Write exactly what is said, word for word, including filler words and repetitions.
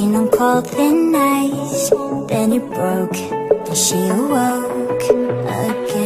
walking on cold thin ice. Then it broke and she awoke again.